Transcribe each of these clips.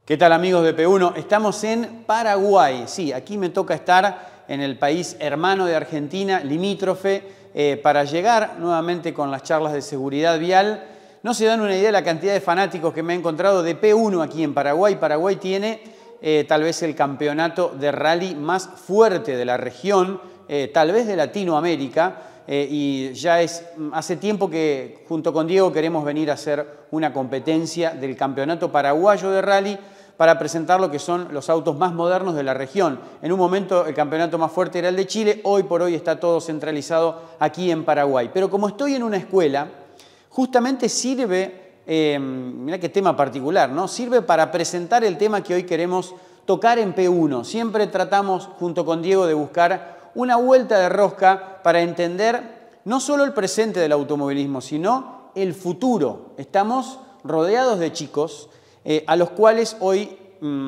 ¿Qué tal, amigos de P1? Estamos en Paraguay. Sí, aquí me toca estar en el país hermano de Argentina, limítrofe, para llegar nuevamente con las charlas de seguridad vial. No se dan una idea de la cantidad de fanáticos que me he encontrado de P1 aquí en Paraguay. Paraguay tiene tal vez el campeonato de rally más fuerte de la región, tal vez de Latinoamérica. Y ya hace tiempo que junto con Diego queremos venir a hacer una competencia del campeonato paraguayo de rally para presentar lo que son los autos más modernos de la región. En un momento el campeonato más fuerte era el de Chile, hoy por hoy está todo centralizado aquí en Paraguay. Pero como estoy en una escuela, justamente sirve, mirá qué tema particular, ¿no? Sirve para presentar el tema que hoy queremos tocar en P1. Siempre tratamos junto con Diego de buscar una vuelta de rosca para entender no solo el presente del automovilismo, sino el futuro. Estamos rodeados de chicos a los cuales hoy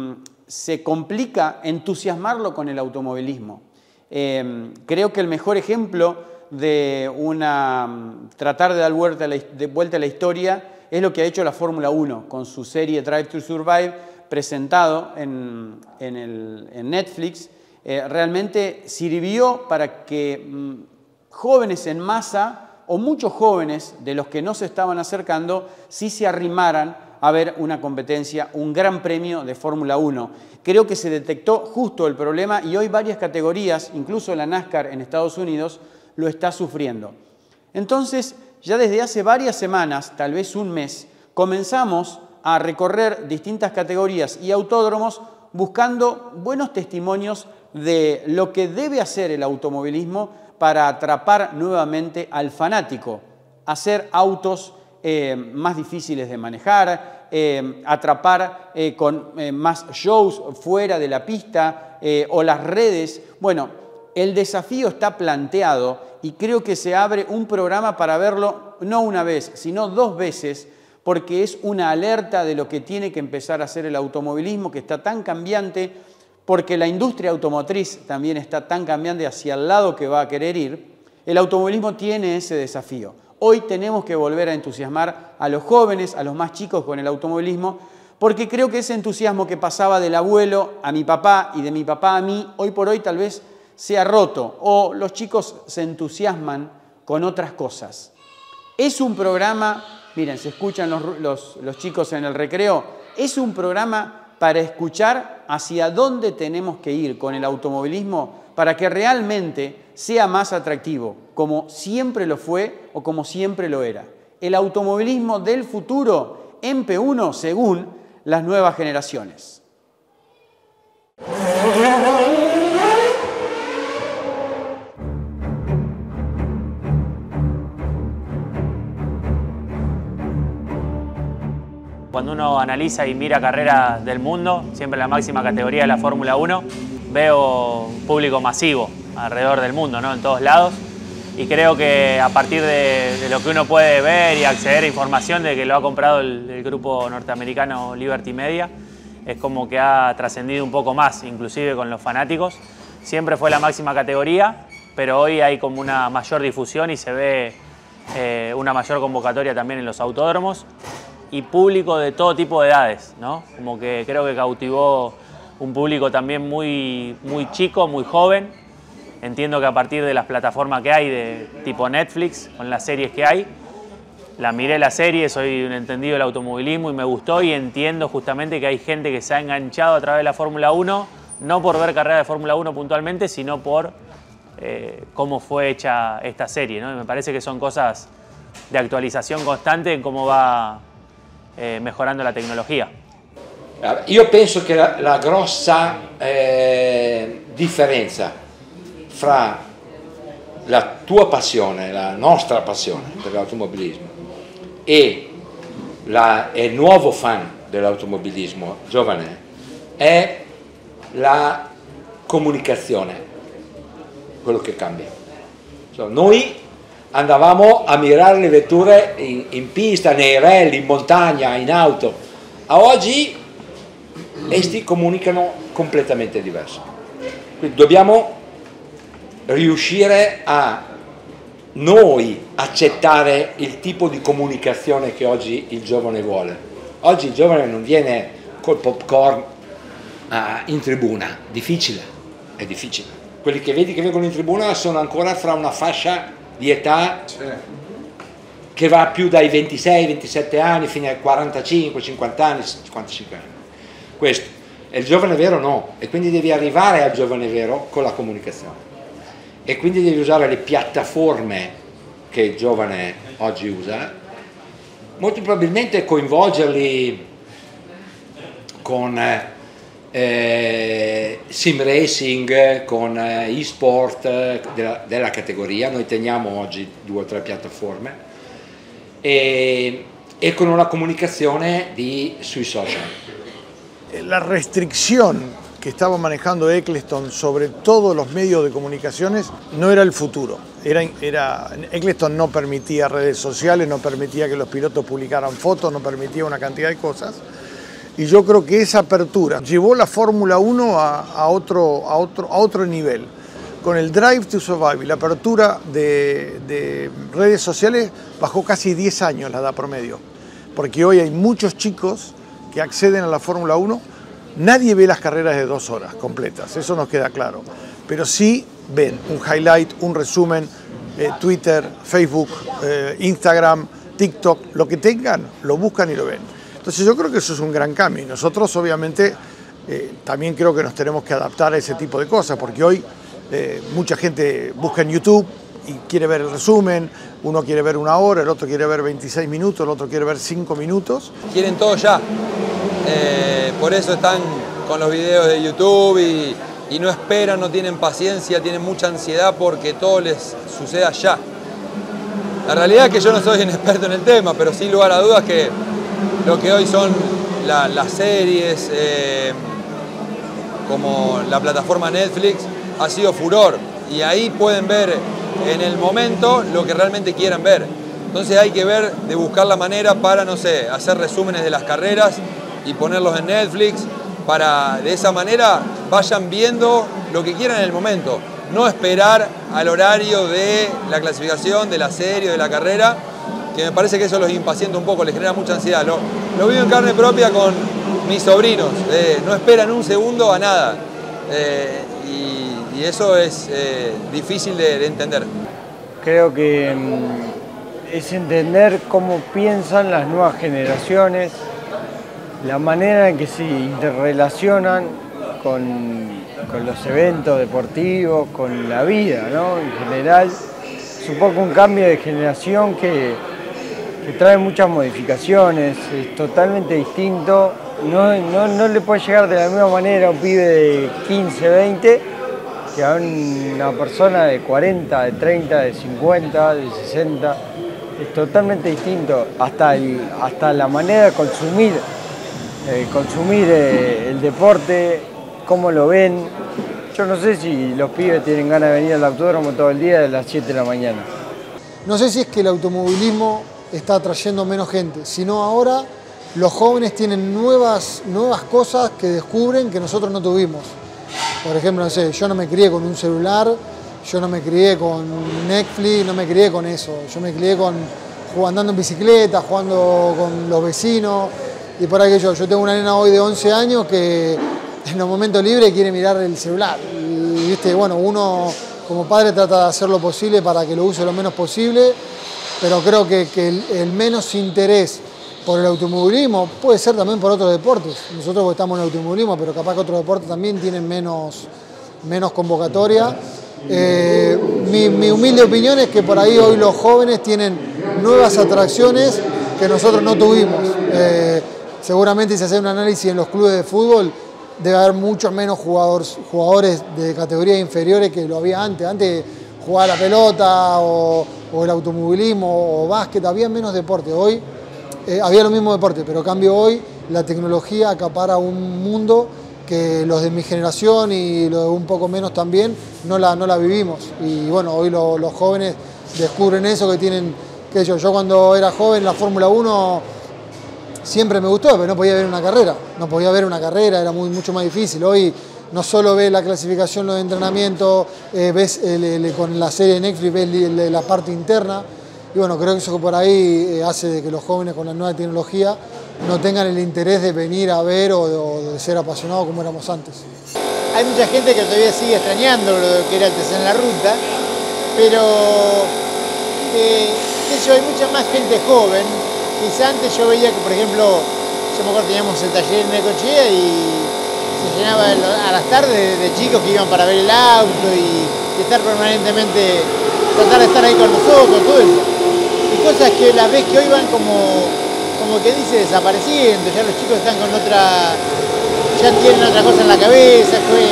se complica entusiasmarlo con el automovilismo. Creo que el mejor ejemplo de tratar de dar vuelta a la historia es lo que ha hecho la Fórmula 1 con su serie Drive to Survive, presentado en Netflix. Realmente sirvió para que jóvenes en masa o muchos jóvenes de los que no se estaban acercando sí se arrimaran a ver una competencia, un gran premio de Fórmula 1. Creo que se detectó justo el problema y hoy varias categorías, incluso la NASCAR en Estados Unidos, lo está sufriendo. Entonces, ya desde hace varias semanas, tal vez un mes, comenzamos a recorrer distintas categorías y autódromos buscando buenos testimonios de lo que debe hacer el automovilismo para atrapar nuevamente al fanático, hacer autos más difíciles de manejar, atrapar con más shows fuera de la pista o las redes. Bueno, el desafío está planteado y creo que se abre un programa para verlo no una vez, sino dos veces, porque es una alerta de lo que tiene que empezar a hacer el automovilismo, que está tan cambiante, porque la industria automotriz también está tan cambiante hacia el lado que va a querer ir. El automovilismo tiene ese desafío. Hoy tenemos que volver a entusiasmar a los jóvenes, a los más chicos con el automovilismo, porque creo que ese entusiasmo que pasaba del abuelo a mi papá y de mi papá a mí, hoy por hoy tal vez se ha roto o los chicos se entusiasman con otras cosas. Es un programa, miren, se escuchan los chicos en el recreo, es un programa para escuchar hacia dónde tenemos que ir con el automovilismo para que realmente sea más atractivo, como siempre lo fue o como siempre lo era. El automovilismo del futuro en P1 según las nuevas generaciones. Cuando uno analiza y mira carreras del mundo, siempre en la máxima categoría de la Fórmula 1, veo un público masivo alrededor del mundo, ¿no? En todos lados. Y creo que a partir de lo que uno puede ver y acceder a información de que lo ha comprado el grupo norteamericano Liberty Media, es como que ha trascendido un poco más, inclusive con los fanáticos. Siempre fue la máxima categoría, pero hoy hay como una mayor difusión y se ve una mayor convocatoria también en los autódromos y público de todo tipo de edades, ¿no? Como que creo que cautivó un público también muy chico, muy joven. Entiendo que a partir de las plataformas que hay, de tipo Netflix, con las series que hay, miré la serie, soy un entendido del automovilismo y me gustó y entiendo justamente que hay gente que se ha enganchado a través de la Fórmula 1, no por ver carreras de Fórmula 1 puntualmente, sino por cómo fue hecha esta serie, ¿no? Y me parece que son cosas de actualización constante en cómo va mejorando la tecnologia. Io penso che la grossa differenza fra la tua passione, la nostra passione per l'automobilismo e il nuovo fan dell'automobilismo giovane è la comunicazione, quello che cambia. Noi andavamo a mirare le vetture in pista, nei rally, in montagna, in auto. A oggi essi comunicano completamente diverso. Quindi dobbiamo riuscire a noi accettare il tipo di comunicazione che oggi il giovane vuole. Oggi il giovane non viene col popcorn in tribuna. Difficile, è difficile. Quelli che vedi che vengono in tribuna sono ancora fra una fascia di età che va più dai 26-27 anni fino ai 45-50 anni, 55 anni. Questo. E il giovane vero no, e quindi devi arrivare al giovane vero con la comunicazione. E quindi devi usare le piattaforme che il giovane oggi usa, molto probabilmente coinvolgerli con sim racing, con e-sport della categoria. Noi teniamo oggi 2 o 3 piattaforme e con una comunicazione sui social. La restricción que estaba manejando Eccleston sobre todos los medios de comunicaciones no era el futuro. Eccleston no permitía redes sociales, no permitía que los pilotos publicaran fotos, no permitía una cantidad de cosas. Y yo creo que esa apertura llevó la Fórmula 1 a otro nivel. Con el Drive to Survive y la apertura de redes sociales bajó casi 10 años la edad promedio. Porque hoy hay muchos chicos que acceden a la Fórmula 1, nadie ve las carreras de 2 horas completas, eso nos queda claro, pero sí ven un highlight, un resumen, Twitter, Facebook, Instagram, TikTok, lo que tengan, lo buscan y lo ven. Entonces yo creo que eso es un gran cambio y nosotros obviamente también creo que nos tenemos que adaptar a ese tipo de cosas, porque hoy mucha gente busca en YouTube y quiere ver el resumen, uno quiere ver 1 hora, el otro quiere ver 26 minutos, el otro quiere ver 5 minutos. Quieren todo ya, por eso están con los videos de YouTube y no esperan, no tienen paciencia, tienen mucha ansiedad porque todo les suceda ya. La realidad es que yo no soy un experto en el tema, pero sin lugar a dudas que lo que hoy son las series, como la plataforma Netflix, ha sido furor y ahí pueden ver en el momento lo que realmente quieran ver. Entonces hay que ver de buscar la manera para, no sé, hacer resúmenes de las carreras y ponerlos en Netflix para de esa manera vayan viendo lo que quieran en el momento. No esperar al horario de la clasificación, de la serie, de la carrera, que me parece que eso los impacienta un poco, les genera mucha ansiedad. Lo vivo en carne propia con mis sobrinos, no esperan un segundo a nada. Y eso es difícil de entender. Creo que es entender cómo piensan las nuevas generaciones, la manera en que se interrelacionan con los eventos deportivos, con la vida, ¿no? En general, es un poco un cambio de generación que trae muchas modificaciones, es totalmente distinto. No le puede llegar de la misma manera a un pibe de 15, 20 que a una persona de 40, de 30, de 50, de 60. Es totalmente distinto, hasta la manera de consumir el deporte, cómo lo ven. Yo no sé si los pibes tienen ganas de venir al autódromo todo el día de las 7 de la mañana. No sé si es que el automovilismo está atrayendo menos gente, sino ahora los jóvenes tienen nuevas cosas que descubren que nosotros no tuvimos. Por ejemplo, no sé, yo no me crié con un celular, yo no me crié con Netflix, no me crié con eso. Yo me crié andando en bicicleta, jugando con los vecinos. Y por ahí que yo tengo una nena hoy de 11 años que en los momentos libres quiere mirar el celular. Y viste, bueno, uno como padre trata de hacer lo posible para que lo use lo menos posible, pero creo que el menos interés por el automovilismo puede ser también por otros deportes. Nosotros estamos en el automovilismo, pero capaz que otros deportes también tienen menos convocatoria. Mi humilde opinión es que por ahí hoy los jóvenes tienen nuevas atracciones que nosotros no tuvimos. Seguramente si hace un análisis en los clubes de fútbol debe haber muchos menos jugadores de categorías inferiores que lo había antes. Antes jugaba la pelota o el automovilismo o básquet, había menos deporte. Hoy había los mismos deportes, pero a cambio hoy la tecnología acapara un mundo que los de mi generación y los de un poco menos también no la vivimos. Y bueno, hoy los jóvenes descubren eso que tienen, que yo cuando era joven la Fórmula 1 siempre me gustó, pero no podía ver una carrera, era mucho más difícil. Hoy no solo ves la clasificación, los entrenamientos, ves con la serie de Netflix, ves la parte interna. Y bueno, creo que eso por ahí hace de que los jóvenes con la nueva tecnología no tengan el interés de venir a ver o de ser apasionados como éramos antes. Hay mucha gente que todavía sigue extrañando lo que era el TC en la ruta, pero hay mucha más gente joven. Quizá antes yo veía que, por ejemplo, yo me acuerdo teníamos el taller en Necochea y se llenaba a las tardes de chicos que iban para ver el auto y estar permanentemente, tratar de estar ahí con nosotros, todo eso. Y cosas que las ves que hoy van como que dice desapareciendo, ya los chicos están con otra, ya tienen otra cosa en la cabeza,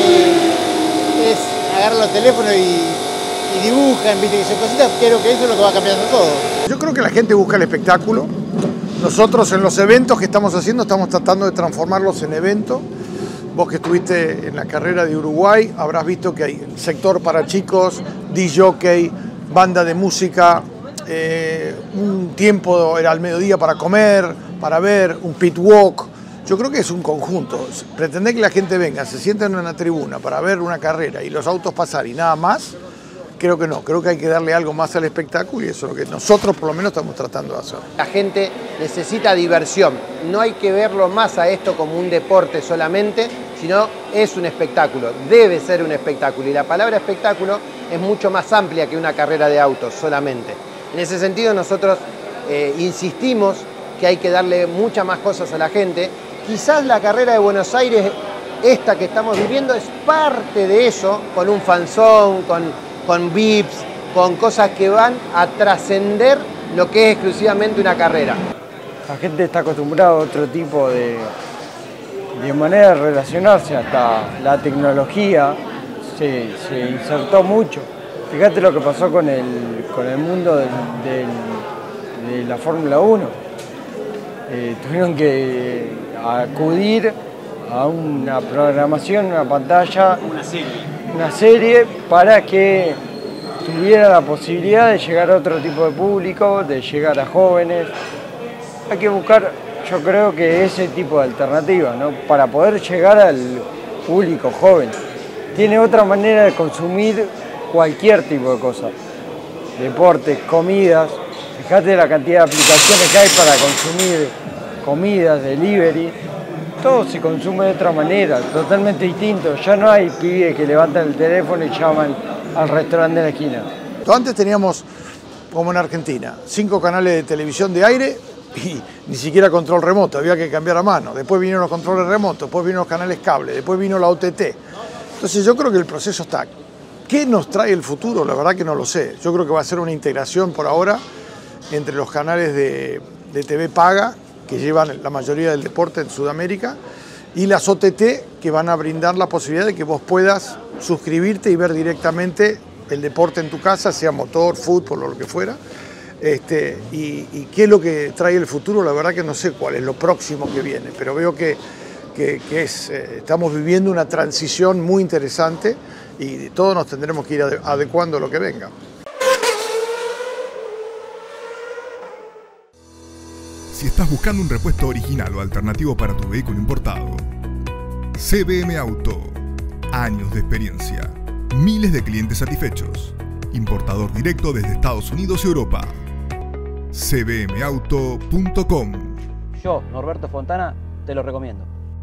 es agarrar los teléfonos y dibujan, viste, que son cositas, creo que eso es lo que va cambiando todo. Yo creo que la gente busca el espectáculo. Nosotros en los eventos que estamos haciendo estamos tratando de transformarlos en eventos. Vos que estuviste en la carrera de Uruguay habrás visto que hay sector para chicos, disc-jockey, banda de música, un tiempo era al mediodía para comer, para ver, un pit walk. Yo creo que es un conjunto. Pretender que la gente venga, se sienta en una tribuna para ver una carrera y los autos pasar y nada más, creo que no. Creo que hay que darle algo más al espectáculo y eso es lo que nosotros por lo menos estamos tratando de hacer. La gente necesita diversión. No hay que verlo más a esto como un deporte solamente, sino es un espectáculo. Debe ser un espectáculo. Y la palabra espectáculo es mucho más amplia que una carrera de autos solamente. En ese sentido nosotros insistimos que hay que darle muchas más cosas a la gente. Quizás la carrera de Buenos Aires, esta que estamos viviendo, es parte de eso, con un fanzón, con VIPs, con cosas que van a trascender lo que es exclusivamente una carrera. La gente está acostumbrada a otro tipo de manera de relacionarse, hasta la tecnología se insertó mucho. Fíjate lo que pasó con el mundo de la Fórmula 1. Tuvieron que acudir a una programación, una pantalla, una serie para que tuviera la posibilidad de llegar a otro tipo de público, de llegar a jóvenes. Hay que buscar, yo creo que ese tipo de alternativas, ¿no? Para poder llegar al público joven. Tiene otra manera de consumir cualquier tipo de cosas. Deportes, comidas. Fíjate la cantidad de aplicaciones que hay para consumir comidas, delivery. Todo se consume de otra manera, totalmente distinto. Ya no hay pibes que levantan el teléfono y llaman al restaurante de la esquina. Antes teníamos, como en Argentina, 5 canales de televisión de aire y ni siquiera control remoto, había que cambiar a mano. Después vinieron los controles remotos, después vinieron los canales cable, después vino la OTT. Entonces yo creo que el proceso está. ¿Qué nos trae el futuro? La verdad que no lo sé. Yo creo que va a ser una integración por ahora entre los canales de TV paga, que llevan la mayoría del deporte en Sudamérica, y las OTT, que van a brindar la posibilidad de que vos puedas suscribirte y ver directamente el deporte en tu casa, sea motor, fútbol o lo que fuera. Y qué es lo que trae el futuro, la verdad que no sé cuál es lo próximo que viene, pero veo que estamos viviendo una transición muy interesante y todos nos tendremos que ir adecuando a lo que venga. Si estás buscando un repuesto original o alternativo para tu vehículo importado, CBM Auto. Años de experiencia. Miles de clientes satisfechos. Importador directo desde Estados Unidos y Europa. cbmauto.com. Yo, Norberto Fontana, te lo recomiendo.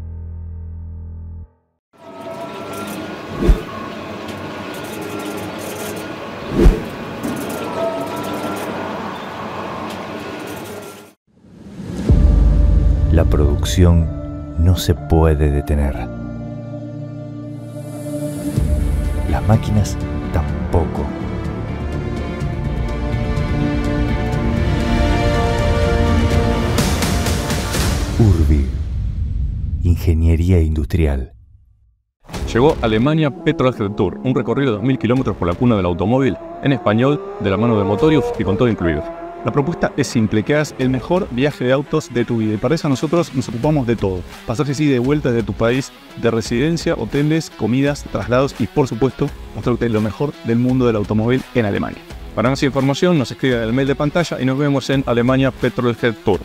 La producción no se puede detener. Las máquinas tampoco. Urbi. Ingeniería industrial. Llegó Alemania Petrolhead Tour, un recorrido de 2000 kilómetros por la cuna del automóvil, en español, de la mano de Motorius y con todo incluido. La propuesta es simple, que hagas el mejor viaje de autos de tu vida, y para eso nosotros nos ocupamos de todo. Pasarte así de vuelta de tu país, de residencia, hoteles, comidas, traslados y por supuesto mostrarte lo mejor del mundo del automóvil en Alemania. Para más información nos escriben en el mail de pantalla y nos vemos en Alemania Petrolhead Tour.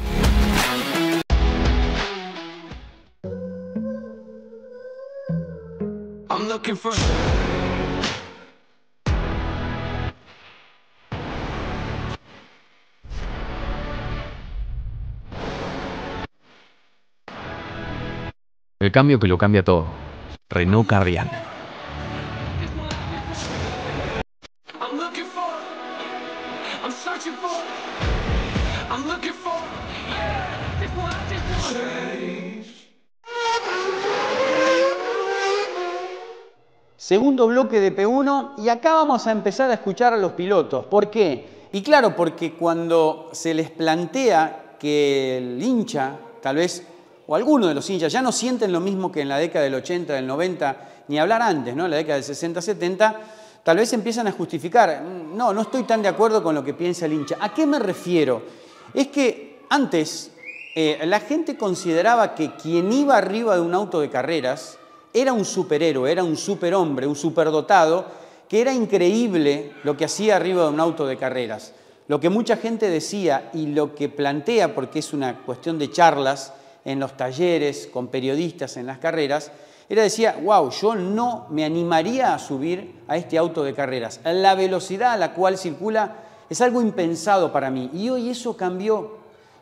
El cambio que lo cambia todo. Renault Carrián. Segundo bloque de P1 y acá vamos a empezar a escuchar a los pilotos. ¿Por qué? Y claro, porque cuando se les plantea que el hincha, tal vez, o alguno de los hinchas, ya no sienten lo mismo que en la década del 80, del 90, ni hablar antes, ¿no? En la década del 60, 70, tal vez empiezan a justificar, no estoy tan de acuerdo con lo que piensa el hincha. ¿A qué me refiero? Es que antes la gente consideraba que quien iba arriba de un auto de carreras era un superhéroe, era un superhombre, un superdotado, que era increíble lo que hacía arriba de un auto de carreras. Lo que mucha gente decía y lo que plantea, porque es una cuestión de charlas en los talleres, con periodistas en las carreras, decía, wow, yo no me animaría a subir a este auto de carreras. La velocidad a la cual circula es algo impensado para mí. Y hoy eso cambió,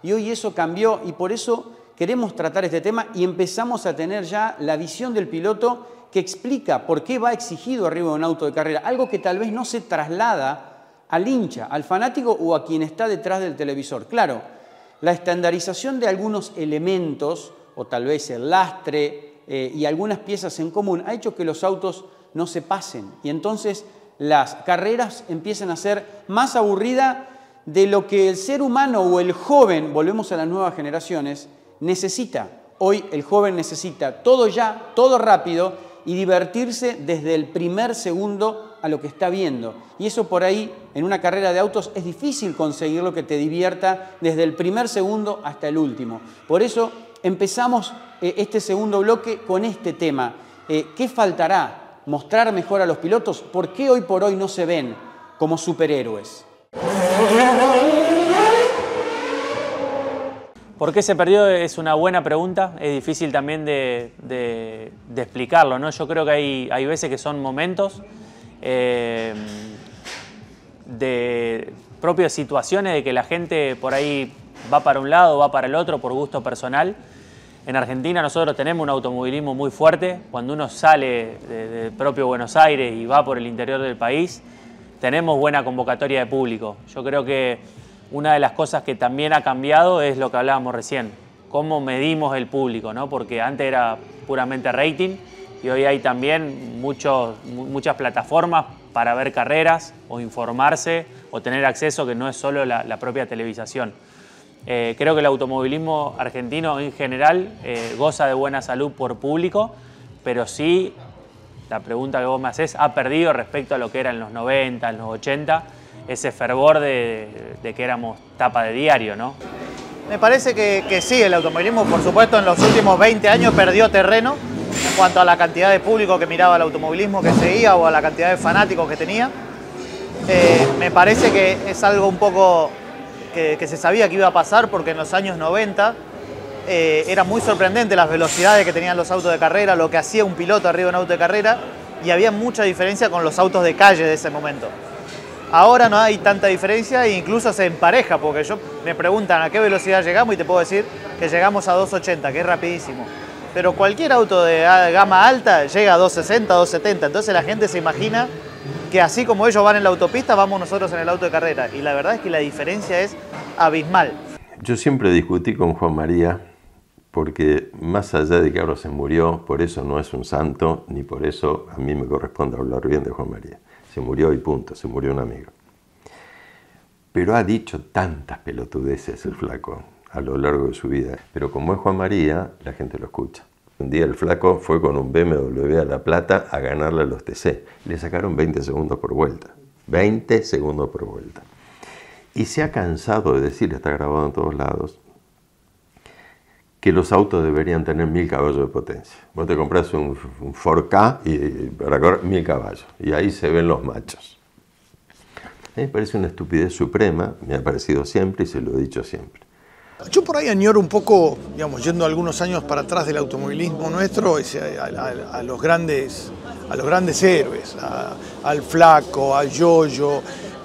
y por eso queremos tratar este tema y empezamos a tener ya la visión del piloto que explica por qué va exigido arriba de un auto de carrera, algo que tal vez no se traslada al hincha, al fanático o a quien está detrás del televisor. Claro, la estandarización de algunos elementos, o tal vez el lastre y algunas piezas en común, ha hecho que los autos no se pasen y entonces las carreras empiezan a ser más aburridas de lo que el ser humano o el joven, volvemos a las nuevas generaciones, necesita. Hoy el joven necesita todo ya, todo rápido y divertirse desde el primer segundo a lo que está viendo. Y eso por ahí, en una carrera de autos, es difícil conseguir lo que te divierta desde el primer segundo hasta el último. Por eso empezamos este segundo bloque con este tema. ¿Qué faltará? ¿Mostrar mejor a los pilotos? ¿Por qué hoy por hoy no se ven como superhéroes? ¿Por qué se perdió? Es una buena pregunta, es difícil también de explicarlo, ¿no? Yo creo que hay veces que son momentos de propias situaciones de que la gente por ahí va para un lado, va para el otro por gusto personal. En Argentina nosotros tenemos un automovilismo muy fuerte. Cuando uno sale del propio Buenos Aires y va por el interior del país, tenemos buena convocatoria de público. Yo creo que una de las cosas que también ha cambiado es lo que hablábamos recién, cómo medimos el público, ¿no? Porque antes era puramente rating y hoy hay también muchas plataformas para ver carreras o informarse o tener acceso que no es solo la propia televisación. Creo que el automovilismo argentino en general goza de buena salud por público, pero sí, la pregunta que vos me hacés, ha perdido respecto a lo que era en los 90, en los 80, ese fervor de que éramos tapa de diario, ¿no? Me parece que sí, el automovilismo, por supuesto, en los últimos 20 años perdió terreno en cuanto a la cantidad de público que miraba el automovilismo que seguía o a la cantidad de fanáticos que tenía. Me parece que es algo un poco que se sabía que iba a pasar porque en los años 90 era muy sorprendente las velocidades que tenían los autos de carrera, lo que hacía un piloto arriba de un auto de carrera y había mucha diferencia con los autos de calle de ese momento. Ahora no hay tanta diferencia e incluso se empareja, porque me preguntan a qué velocidad llegamos y te puedo decir que llegamos a 280, que es rapidísimo. Pero cualquier auto de gama alta llega a 260, 270, entonces la gente se imagina que así como ellos van en la autopista, vamos nosotros en el auto de carrera. Y la verdad es que la diferencia es abismal. Yo siempre discutí con Juan María, porque más allá de que ahora se murió, por eso no es un santo, ni por eso a mí me corresponde hablar bien de Juan María. Se murió y punto, se murió un amigo. Pero ha dicho tantas pelotudeces el flaco a lo largo de su vida. Pero como es Juan María, la gente lo escucha. Un día el flaco fue con un BMW a La Plata a ganarle a los TC. Le sacaron 20 segundos por vuelta. 20 segundos por vuelta. Y se ha cansado de decir, está grabado en todos lados, que los autos deberían tener 1000 caballos de potencia. Vos te compras un 4K y para correr 1000 caballos. Y ahí se ven los machos. A mí me parece una estupidez suprema, me ha parecido siempre y se lo he dicho siempre. Yo por ahí añoro un poco, digamos, yendo algunos años para atrás del automovilismo nuestro, a los grandes héroes, al Flaco, a Yoyo,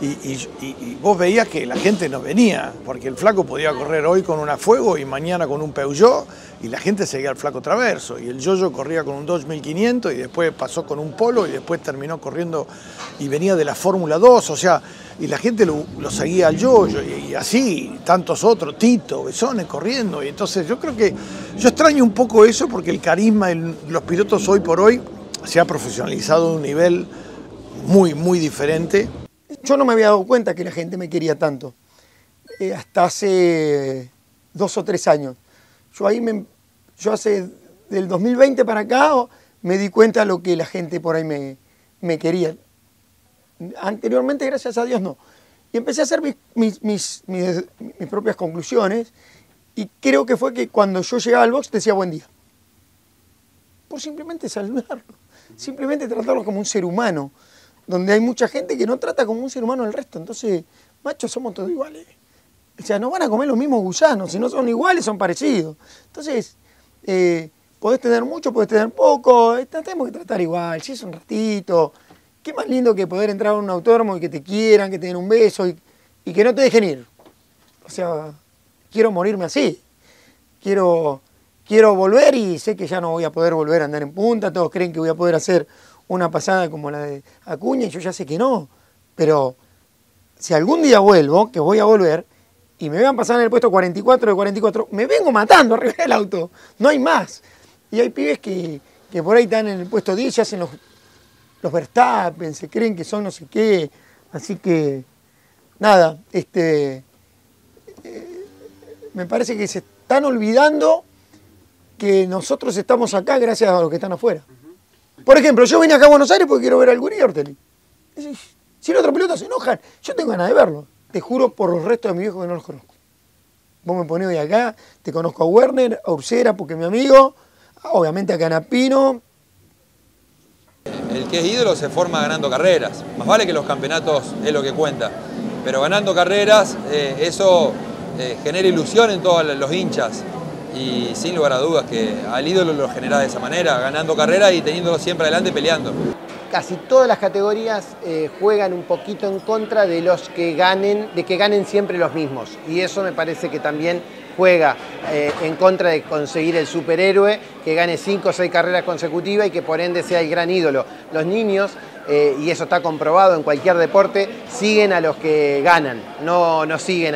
Y vos veías que la gente no venía, porque el Flaco podía correr hoy con una Fuego y mañana con un Peugeot, y la gente seguía al Flaco Traverso, y el Yoyo corría con un Dodge 1500 y después pasó con un Polo y después terminó corriendo y venía de la Fórmula 2, o sea, y la gente lo seguía al Yoyo y así, tantos otros, Tito, Besone corriendo, y entonces yo creo que yo extraño un poco eso porque el carisma de los pilotos hoy por hoy se ha profesionalizado a un nivel muy, muy diferente. Yo no me había dado cuenta que la gente me quería tanto, hasta hace 2 o 3 años. Yo hace del 2020 para acá me di cuenta de lo que la gente por ahí me quería. Anteriormente, gracias a Dios, no. Y empecé a hacer mis propias conclusiones y creo que fue que cuando yo llegaba al box decía buen día. Por simplemente saludarlo, simplemente tratarlo como un ser humano, donde hay mucha gente que no trata como un ser humano al resto. Entonces, macho, somos todos iguales. O sea, no van a comer los mismos gusanos, si no son iguales, son parecidos. Entonces, podés tener mucho, podés tener poco, tratemos de tratar igual, si es un ratito. Qué más lindo que poder entrar a un autódromo y que te quieran, que te den un beso y que no te dejen ir. O sea, quiero morirme así. Quiero volver y sé que ya no voy a poder volver a andar en punta. Todos creen que voy a poder hacer una pasada como la de Acuña y yo ya sé que no. Pero si algún día vuelvo, que voy a volver, y me vean pasar en el puesto 44 de 44, me vengo matando arriba del auto. No hay más. Y hay pibes que por ahí están en el puesto 10 y hacen los Verstappen, se creen que son no sé qué. Así que, nada, me parece que se están olvidando que nosotros estamos acá gracias a los que están afuera. Por ejemplo, yo vine acá a Buenos Aires porque quiero ver al Gurí Ortelli. Si los otros pilotos se enojan, yo tengo ganas de verlo. Te juro por los restos de mi viejo que no los conozco. Vos me ponés hoy acá, te conozco a Werner, a Ursera porque es mi amigo, obviamente a Canapino. El que es ídolo se forma ganando carreras. Más vale que los campeonatos es lo que cuenta. Pero ganando carreras, eso genera ilusión en todos los hinchas. Y sin lugar a dudas que al ídolo lo genera de esa manera, ganando carreras y teniéndolo siempre adelante peleando. Casi todas las categorías juegan un poquito en contra de que ganen siempre los mismos. Y eso me parece que también juega en contra de conseguir el superhéroe, que gane 5 o 6 carreras consecutivas y que por ende sea el gran ídolo. Los niños, y eso está comprobado en cualquier deporte, siguen a los que ganan, no siguen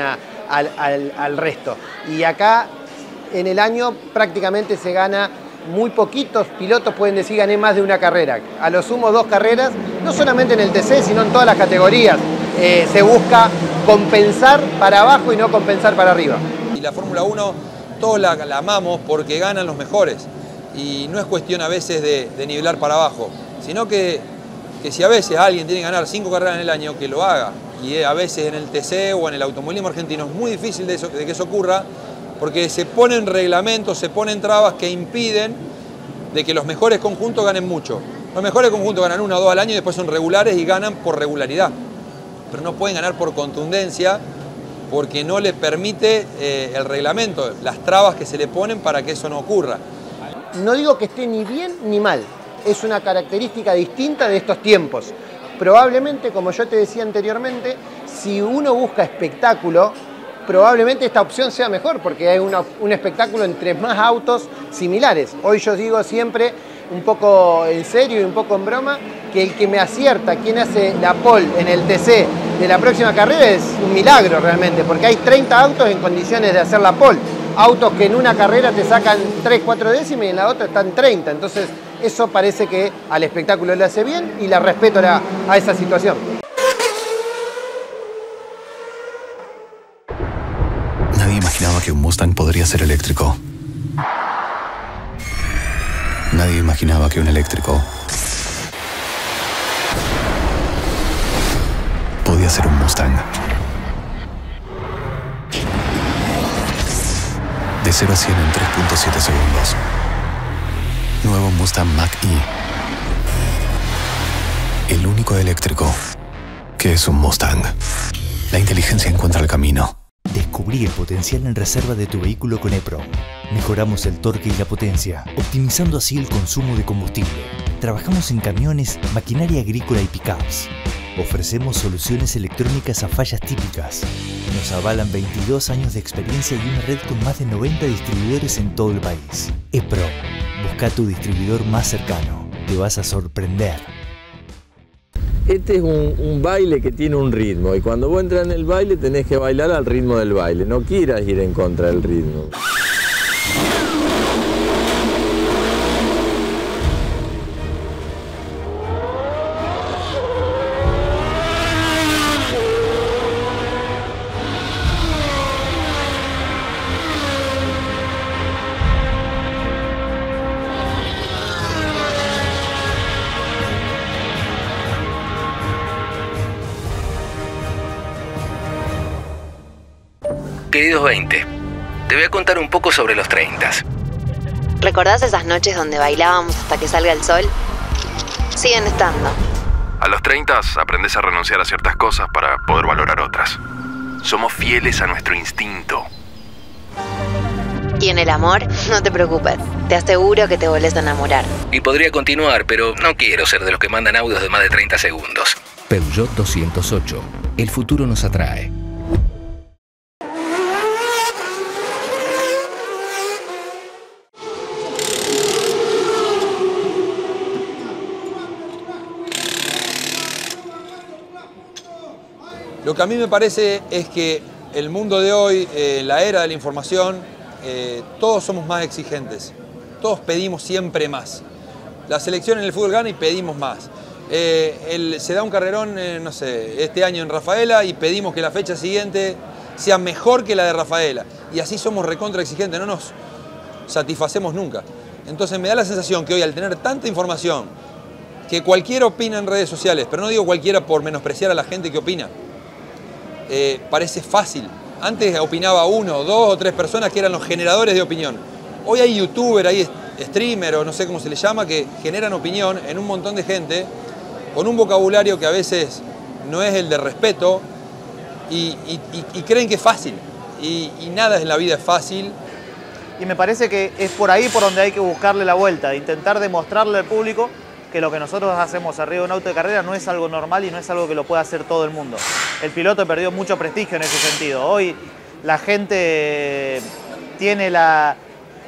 al resto. Y acá en el año prácticamente se gana. Muy poquitos pilotos pueden decir gané más de una carrera. A lo sumo 2 carreras, no solamente en el TC, sino en todas las categorías. Se busca compensar para abajo y no compensar para arriba. Y la Fórmula 1 todos la amamos porque ganan los mejores. Y no es cuestión a veces de nivelar para abajo, sino que si a veces alguien tiene que ganar 5 carreras en el año, que lo haga. Y a veces en el TC o en el automovilismo argentino es muy difícil de que eso ocurra, porque se ponen reglamentos, se ponen trabas que impiden de que los mejores conjuntos ganen mucho. Los mejores conjuntos ganan 1 o 2 al año y después son regulares y ganan por regularidad. Pero no pueden ganar por contundencia porque no les permite el reglamento, las trabas que se le ponen para que eso no ocurra. No digo que esté ni bien ni mal, es una característica distinta de estos tiempos. Probablemente, como yo te decía anteriormente, si uno busca espectáculo, probablemente esta opción sea mejor porque hay un espectáculo entre más autos similares. Hoy yo digo siempre, un poco en serio y un poco en broma, que el que me acierta quién hace la pole en el TC de la próxima carrera es un milagro realmente, porque hay 30 autos en condiciones de hacer la pole. Autos que en una carrera te sacan 3-4 décimas y en la otra están 30. Entonces eso parece que al espectáculo le hace bien y la respeto a esa situación. Nadie imaginaba que un Mustang podría ser eléctrico. Nadie imaginaba que un eléctrico podía ser un Mustang. De 0 a 100 en 3.7 segundos. Nuevo Mustang Mach-E. El único eléctrico que es un Mustang. La inteligencia encuentra el camino. Descubrí el potencial en reserva de tu vehículo con EPROM. Mejoramos el torque y la potencia, optimizando así el consumo de combustible. Trabajamos en camiones, maquinaria agrícola y pickups. Ofrecemos soluciones electrónicas a fallas típicas. Nos avalan 22 años de experiencia y una red con más de 90 distribuidores en todo el país. EPROM. Busca tu distribuidor más cercano. Te vas a sorprender. Este es un baile que tiene un ritmo y cuando vos entras en el baile tenés que bailar al ritmo del baile. No quieras ir en contra del ritmo. Queridos 20, te voy a contar un poco sobre los 30s. ¿Recordás esas noches donde bailábamos hasta que salga el sol? Siguen estando. A los 30s aprendes a renunciar a ciertas cosas para poder valorar otras. Somos fieles a nuestro instinto. Y en el amor, no te preocupes. Te aseguro que te volvés a enamorar. Y podría continuar, pero no quiero ser de los que mandan audios de más de 30 segundos. Peugeot 208. El futuro nos atrae. Lo que a mí me parece es que el mundo de hoy, la era de la información, todos somos más exigentes. Todos pedimos siempre más. La selección en el fútbol gana y pedimos más. Se da un carrerón, no sé, este año en Rafaela y pedimos que la fecha siguiente sea mejor que la de Rafaela. Y así somos recontra exigentes, no nos satisfacemos nunca. Entonces me da la sensación que hoy, al tener tanta información, que cualquiera opina en redes sociales, pero no digo cualquiera por menospreciar a la gente que opina, parece fácil. Antes opinaba 1, 2 o 3 personas que eran los generadores de opinión. Hoy hay youtubers, hay streamers o no sé cómo se les llama, que generan opinión en un montón de gente con un vocabulario que a veces no es el de respeto y creen que es fácil. Y nada en la vida es fácil. Y me parece que es por ahí por donde hay que buscarle la vuelta, intentar demostrarle al público que lo que nosotros hacemos arriba de un auto de carrera no es algo normal y no es algo que lo pueda hacer todo el mundo. El piloto perdió mucho prestigio en ese sentido. Hoy la gente tiene la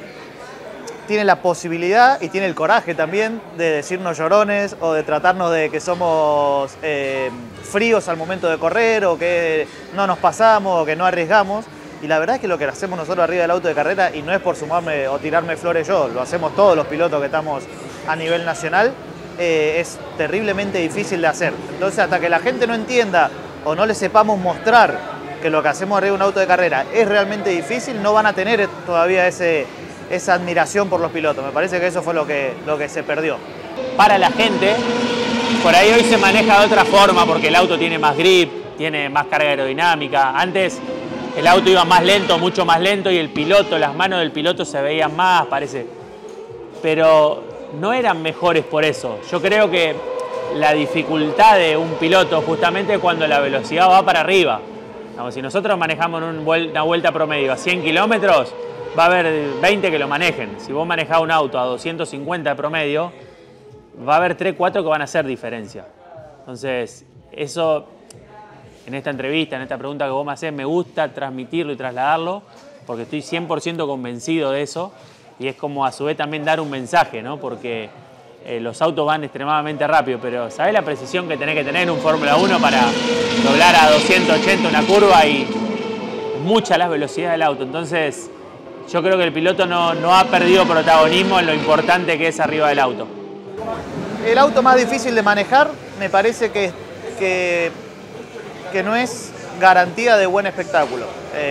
posibilidad y tiene el coraje también de decirnos llorones o de tratarnos de que somos fríos al momento de correr o que no nos pasamos o que no arriesgamos. Y la verdad es que lo que hacemos nosotros arriba del auto de carrera, y no es por sumarme o tirarme flores yo, lo hacemos todos los pilotos que estamos a nivel nacional, es terriblemente difícil de hacer. Entonces, hasta que la gente no entienda o no le sepamos mostrar que lo que hacemos arriba de un auto de carrera es realmente difícil, no van a tener todavía esa admiración por los pilotos. Me parece que eso fue lo que se perdió. Para la gente, por ahí hoy se maneja de otra forma porque el auto tiene más grip, tiene más carga aerodinámica. Antes el auto iba más lento, mucho más lento, y el piloto, las manos del piloto se veían más, parece. Pero no eran mejores por eso. Yo creo que la dificultad de un piloto justamente es cuando la velocidad va para arriba. Como si nosotros manejamos una vuelta promedio a 100 kilómetros, va a haber 20 que lo manejen. Si vos manejás un auto a 250 de promedio, va a haber 3, 4 que van a hacer diferencia. Entonces, eso, en esta entrevista, en esta pregunta que vos me hacés, me gusta transmitirlo y trasladarlo, porque estoy 100% convencido de eso. Y es como a su vez también dar un mensaje, ¿no? Porque los autos van extremadamente rápido, pero ¿sabés la precisión que tenés que tener en un Fórmula 1 para doblar a 280 una curva? Y mucha la velocidad del auto. Entonces, yo creo que el piloto no ha perdido protagonismo en lo importante que es arriba del auto. El auto más difícil de manejar me parece que no es garantía de buen espectáculo.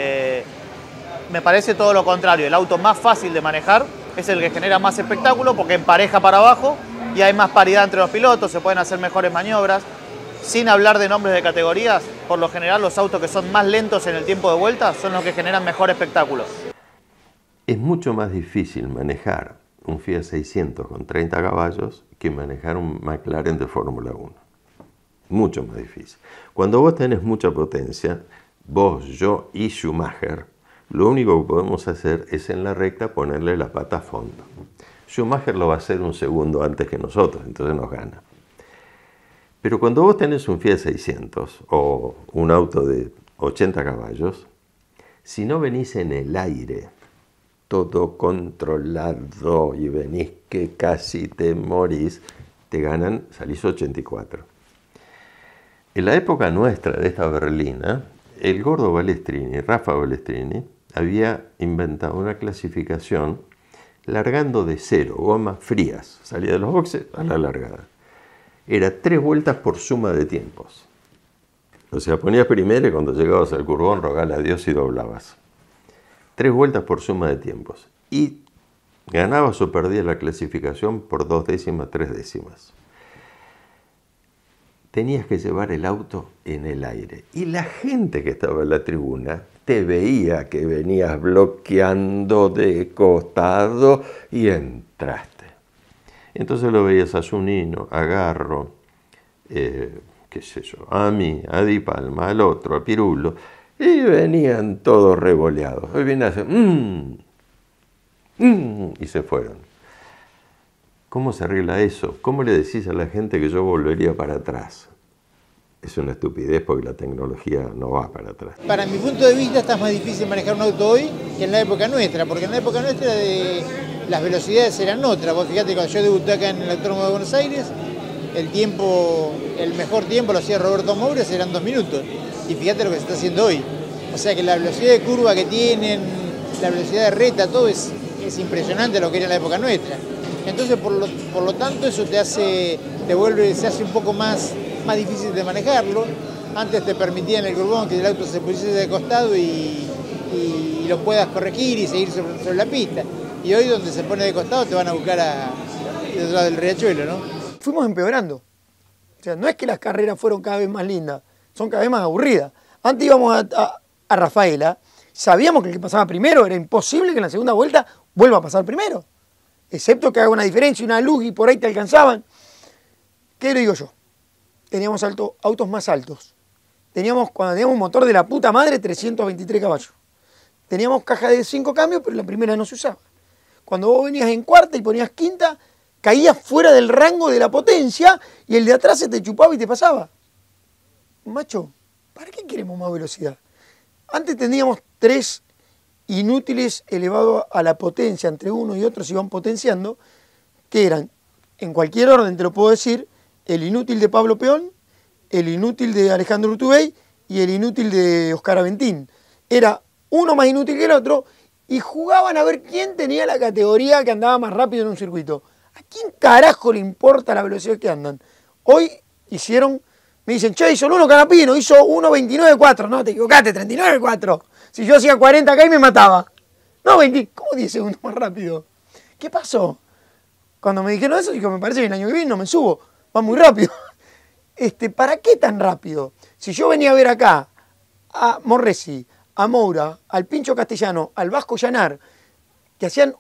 Me parece todo lo contrario. El auto más fácil de manejar es el que genera más espectáculo porque empareja para abajo y hay más paridad entre los pilotos, se pueden hacer mejores maniobras. Sin hablar de nombres de categorías, por lo general los autos que son más lentos en el tiempo de vuelta son los que generan mejor espectáculo. Es mucho más difícil manejar un Fiat 600 con 30 caballos que manejar un McLaren de Fórmula 1. Mucho más difícil. Cuando vos tenés mucha potencia, vos, yo y Schumacher, lo único que podemos hacer es en la recta ponerle la pata a fondo. Schumacher lo va a hacer un segundo antes que nosotros, entonces nos gana. Pero cuando vos tenés un Fiat 600 o un auto de 80 caballos, si no venís en el aire, todo controlado, y venís que casi te morís, te ganan, salís 84. En la época nuestra de esta berlina, el gordo Balestrini, Rafa Balestrini, había inventado una clasificación largando de cero, gomas frías, salía de los boxes a la largada. Era 3 vueltas por suma de tiempos. O sea, ponías primero y cuando llegabas al curbón rogale a Dios y doblabas. 3 vueltas por suma de tiempos. Y ganabas o perdías la clasificación por 2 décimas, 3 décimas. Tenías que llevar el auto en el aire. Y la gente que estaba en la tribuna te veía que venías bloqueando de costado y entraste. Entonces lo veías a Zunino, a Garro, qué sé yo, a mí, a Di Palma, al otro, a Pirulo, y venían todos revoleados. Hoy viene a hacer y se fueron. ¿Cómo se arregla eso? ¿Cómo le decís a la gente que yo volvería para atrás? Es una estupidez porque la tecnología no va para atrás. Para mi punto de vista está más difícil manejar un auto hoy que en la época nuestra, porque en la época nuestra las velocidades eran otras. Vos fíjate, cuando yo debuté acá en el Autódromo de Buenos Aires, el mejor tiempo lo hacía Roberto Moures, eran 2 minutos. Y fíjate lo que se está haciendo hoy. O sea que la velocidad de curva que tienen, la velocidad de reta, todo es impresionante lo que era en la época nuestra. Entonces, por lo tanto, eso se hace un poco más difícil de manejarlo. Antes te permitía en el curbón que el auto se pusiese de costado y lo puedas corregir y seguir sobre la pista. Y hoy donde se pone de costado te van a buscar detrás del riachuelo, ¿no? Fuimos empeorando. O sea, no es que las carreras fueron cada vez más lindas, son cada vez más aburridas. Antes íbamos a Rafaela, sabíamos que el que pasaba primero era imposible que en la segunda vuelta vuelva a pasar primero. Excepto que haga una diferencia, una luz y por ahí te alcanzaban. ¿Qué le digo yo? Teníamos autos más altos. Cuando teníamos un motor de la puta madre, 323 caballos. Teníamos caja de 5 cambios, pero la primera no se usaba. Cuando vos venías en cuarta y ponías quinta, caías fuera del rango de la potencia y el de atrás se te chupaba y te pasaba. Macho, ¿para qué queremos más velocidad? Antes teníamos 3 inútiles elevados a la potencia, entre uno y otro se iban potenciando, que eran, en cualquier orden te lo puedo decir, el inútil de Pablo Peón, el inútil de Alejandro Urtubey y el inútil de Oscar Aventín. Era uno más inútil que el otro y jugaban a ver quién tenía la categoría que andaba más rápido en un circuito. ¿A quién carajo le importa la velocidad que andan? Hoy me dicen, che, hizo el 1 Canapino, hizo 1.29.4. No, te equivocaste, 39.4. Si yo hacía 40 acá y me mataba. No, 20, ¿cómo 10 segundos más rápido? ¿Qué pasó? Cuando me dijeron eso, digo, me parece que el año que viene no me subo, va muy rápido. ¿Para qué tan rápido? Si yo venía a ver acá a Morresi, a Moura, al Pincho Castellano, al Vasco Llanar, que hacían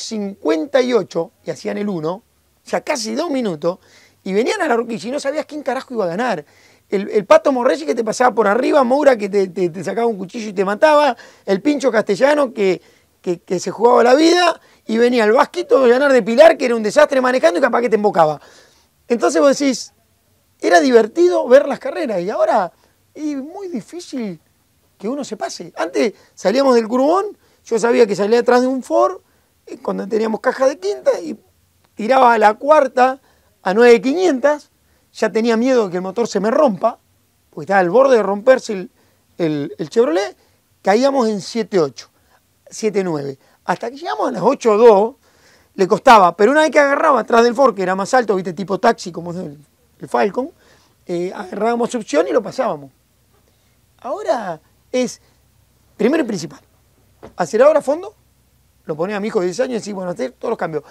1.58 y hacían el 1, o sea, casi 2 minutos, y venían a la horquilla y no sabías quién carajo iba a ganar. El Pato Morresi que te pasaba por arriba, Moura que te sacaba un cuchillo y te mataba, el Pincho Castellano que se jugaba la vida, y venía el Vasquito Llanar de Pilar, que era un desastre manejando y capaz que te embocaba. Entonces vos decís, era divertido ver las carreras, y ahora es muy difícil que uno se pase. Antes salíamos del curbón, yo sabía que salía atrás de un Ford, cuando teníamos caja de quinta, y tiraba a la cuarta a 9.500, ya tenía miedo de que el motor se me rompa, porque estaba al borde de romperse el Chevrolet, caíamos en 7.8, 7.9. Hasta que llegamos a las 8.2, le costaba, pero una vez que agarraba atrás del Ford, que era más alto, viste, tipo taxi, como es el Falcon, agarrábamos opción y lo pasábamos. Ahora es, primero y principal, acelerador a fondo, lo ponía a mi hijo de 10 años y decía, bueno, hacer todos los cambios.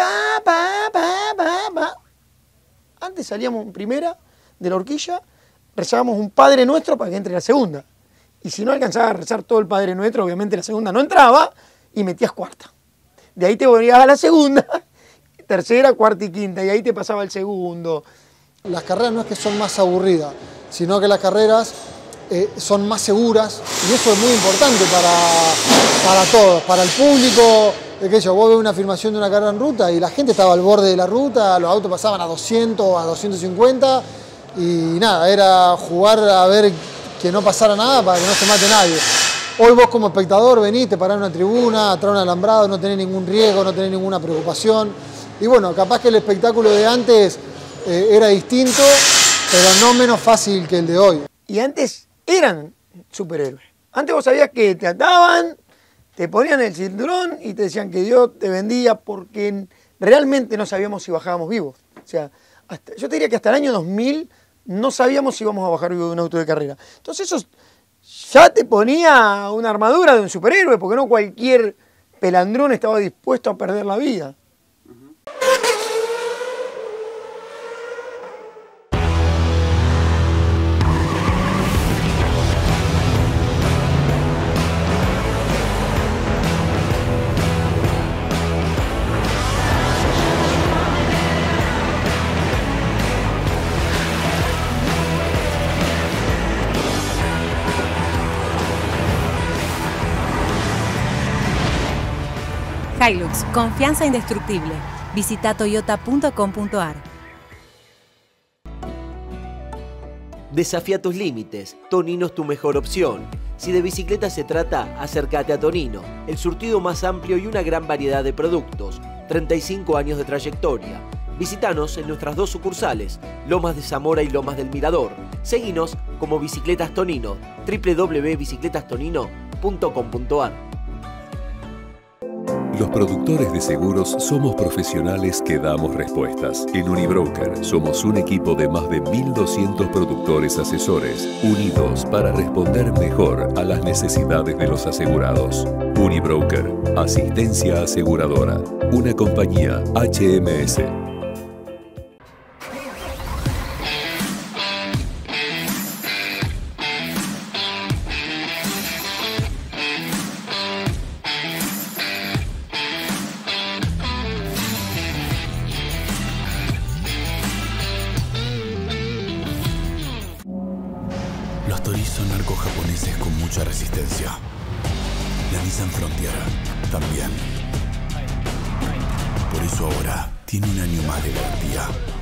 Antes salíamos en primera de la horquilla, rezábamos un Padre Nuestro para que entre la segunda. Y si no alcanzaba a rezar todo el Padre Nuestro, obviamente la segunda no entraba y metías cuarta. De ahí te volvías a la segunda, tercera, cuarta y quinta, y ahí te pasaba el segundo. Las carreras no es que son más aburridas, sino que las carreras son más seguras, y eso es muy importante para todos, para el público. Vos ves una filmación de una carrera en ruta y la gente estaba al borde de la ruta, los autos pasaban a 200, a 250, y nada, era jugar a ver que no pasara nada para que no se mate nadie. Hoy vos como espectador venís, te parás en una tribuna, atrás de un alambrado, no tenés ningún riesgo, no tenés ninguna preocupación. Y bueno, capaz que el espectáculo de antes era distinto, pero no menos fácil que el de hoy. Y antes eran superhéroes. Antes vos sabías que te ataban, te ponían el cinturón y te decían que Dios te bendiga porque realmente no sabíamos si bajábamos vivos. O sea, yo te diría que hasta el año 2000 no sabíamos si íbamos a bajar vivo de un auto de carrera. Entonces eso ya te ponía una armadura de un superhéroe, porque no cualquier pelandrón estaba dispuesto a perder la vida. Hilux, confianza indestructible. Visita toyota.com.ar. Desafía tus límites. Tonino es tu mejor opción. Si de bicicleta se trata, acércate a Tonino, el surtido más amplio y una gran variedad de productos. 35 años de trayectoria. Visítanos en nuestras 2 sucursales, Lomas de Zamora y Lomas del Mirador. Seguinos como Bicicletas Tonino, www.bicicletastonino.com.ar. Los productores de seguros somos profesionales que damos respuestas. En Unibroker somos un equipo de más de 1.200 productores asesores, unidos para responder mejor a las necesidades de los asegurados. Unibroker, asistencia aseguradora, una compañía HMS. Los Torii son arcos japoneses con mucha resistencia. La Nissan Frontier también. Por eso ahora tiene un año más de garantía.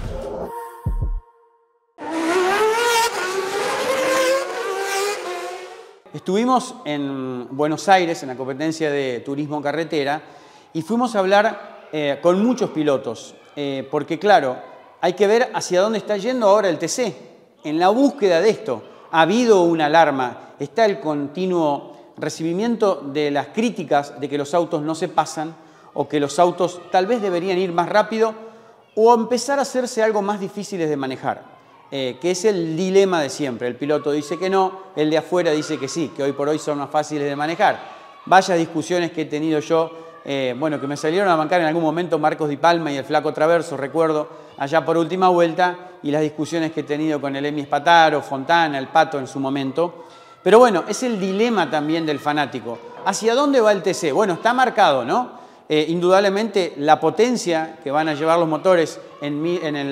Estuvimos en Buenos Aires en la competencia de turismo carretera y fuimos a hablar con muchos pilotos, porque claro, hay que ver hacia dónde está yendo ahora el TC. En la búsqueda de esto ha habido una alarma, está el continuo recibimiento de las críticas de que los autos no se pasan o que los autos tal vez deberían ir más rápido o empezar a hacerse algo más difíciles de manejar, que es el dilema de siempre. El piloto dice que no, el de afuera dice que sí, que hoy por hoy son más fáciles de manejar. Vaya discusiones que he tenido yo, bueno, que me salieron a bancar en algún momento Marcos Di Palma y el Flaco Traverso, recuerdo, allá por última vuelta, y las discusiones que he tenido con el Emi Espataro, Fontana, el Pato en su momento. Pero bueno, es el dilema también del fanático. ¿Hacia dónde va el TC? Bueno, está marcado, ¿no? Indudablemente la potencia que van a llevar los motores en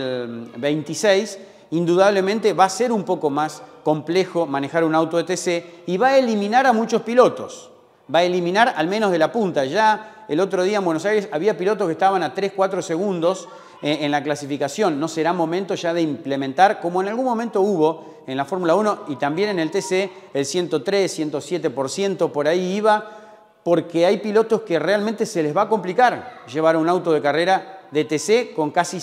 el 26, indudablemente va a ser un poco más complejo manejar un auto de TC y va a eliminar a muchos pilotos. Va a eliminar al menos de la punta. Ya el otro día en Buenos Aires había pilotos que estaban a 3-4 segundos en la clasificación. No será momento ya de implementar, como en algún momento hubo en la Fórmula 1 y también en el TC, el 103, 107%, por ahí iba, porque hay pilotos que realmente se les va a complicar llevar un auto de carrera de TC con casi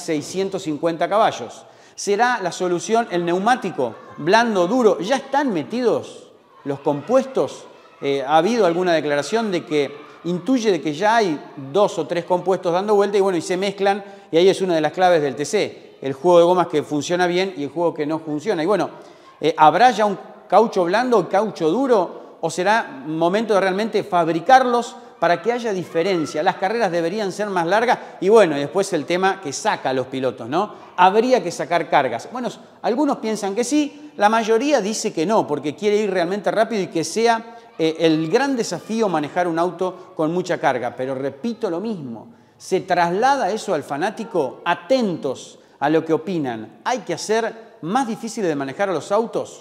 650 caballos. ¿Será la solución el neumático blando, duro? ¿Ya están metidos los compuestos? Ha habido alguna declaración de que intuye de que ya hay 2 o 3 compuestos dando vuelta y bueno, y se mezclan, y ahí es una de las claves del TC, el juego de gomas que funciona bien y el juego que no funciona. Y bueno, ¿habrá ya un caucho blando o caucho duro o será momento de realmente fabricarlos para que haya diferencia? Las carreras deberían ser más largas y bueno, y después el tema que saca a los pilotos, ¿no? Habría que sacar cargas. Bueno, algunos piensan que sí, la mayoría dice que no, porque quiere ir realmente rápido y que sea el gran desafío manejar un auto con mucha carga. Pero repito lo mismo, se traslada eso al fanático. Atentos a lo que opinan. ¿Hay que hacer más difícil de manejar a los autos?